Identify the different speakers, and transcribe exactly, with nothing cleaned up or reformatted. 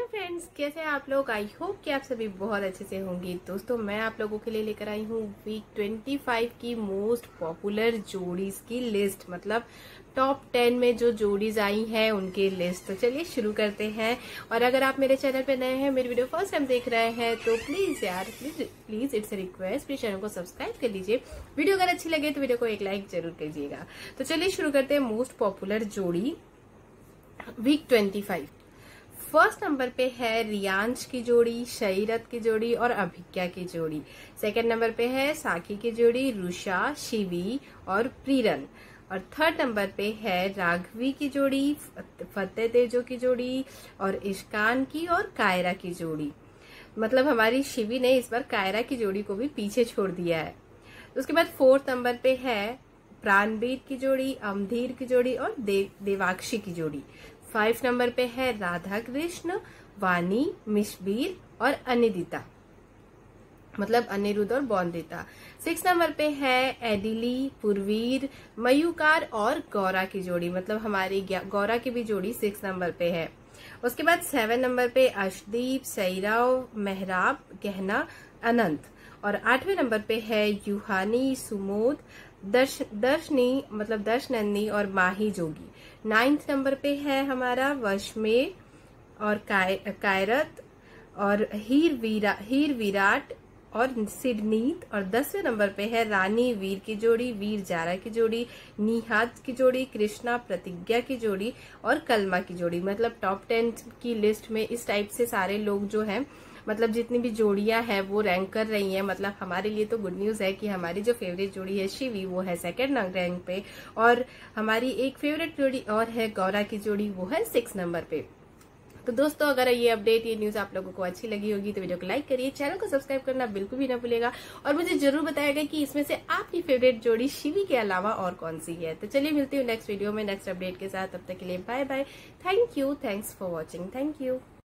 Speaker 1: Hello friends, कैसे हैं आप लोग। आई होप कि आप सभी बहुत अच्छे से होंगे। दोस्तों, मैं आप लोगों के लिए लेकर आई हूँ वीक पच्चीस की मोस्ट पॉपुलर जोड़ीज की लिस्ट, मतलब टॉप टेन में जो जोड़ीज आई हैं उनकी लिस्ट। तो चलिए शुरू करते हैं। और अगर आप मेरे चैनल पे नए हैं, मेरी वीडियो फर्स्ट टाइम देख रहे हैं, तो प्लीज यार please please it's a request, please channel को सब्सक्राइब कर लीजिए। वीडियो अगर अच्छी लगे तो वीडियो को एक लाइक जरूर कीजिएगा। तो चलिए शुरू करते हैं मोस्ट पॉपुलर जोड़ी वीक पच्चीस। फर्स्ट नंबर पे है रियांश की जोड़ी, शईरत की जोड़ी और अभिज्ञा की जोड़ी। सेकंड नंबर पे है साकी की जोड़ी, रुषा, शिवी और प्रीरन। और थर्ड नंबर पे है राघवी की जोड़ी, फतेह तेजो की जोड़ी और इश्कान की और कायरा की जोड़ी। मतलब हमारी शिवी ने इस बार कायरा की जोड़ी को भी पीछे छोड़ दिया है। उसके बाद फोर्थ नंबर पे है प्राणवीर की जोड़ी, अमधीर की जोड़ी और देव, देवाक्षी की जोड़ी। फाइव नंबर पे है राधा कृष्ण, वानी, मिशबीर और अनिदिता, मतलब अनिरुद्ध और बौंदिता। सिक्स नंबर पे है एडिली, पुरवीर, मयूकार और गौरा की जोड़ी, मतलब हमारी गौरा की भी जोड़ी सिक्स नंबर पे है। उसके बाद सेवन नंबर पे अशदीप, सैराव, मेहराब, गहना, अनंत। और आठवें नंबर पे है यूहानी, सुमोद, दर्श दर्शनी मतलब दर्शनंदी और माही जोगी। नाइन्थ नंबर पे है हमारा वशमेर और काय, कायरत और हीर वीरा हीर विराट और सिडनीत। और दसवें नंबर पे है रानी वीर की जोड़ी, वीर जारा की जोड़ी, निहाद की जोड़ी, कृष्णा प्रतिज्ञा की जोड़ी और कलमा की जोड़ी। मतलब टॉप टेन की लिस्ट में इस टाइप से सारे लोग जो हैं, मतलब जितनी भी जोड़ियां हैं वो रैंक कर रही हैं। मतलब हमारे लिए तो गुड न्यूज है कि हमारी जो फेवरेट जोड़ी है शिवी, वो है सेकंड रैंक पे, और हमारी एक फेवरेट जोड़ी और है गौरा की जोड़ी, वो है सिक्स नंबर पे। तो दोस्तों, अगर ये अपडेट, ये न्यूज आप लोगों को अच्छी लगी होगी तो वीडियो को लाइक करिए, चैनल को सब्सक्राइब करना बिल्कुल भी ना भूलिएगा और मुझे जरूर बताइएगा कि इसमें से आपकी फेवरेट जोड़ी शिवी के अलावा और कौन सी है। तो चलिए मिलती हूँ नेक्स्ट वीडियो में नेक्स्ट अपडेट के साथ। तब तक के लिए bye bye. Thank you, thanks for watching, thank you.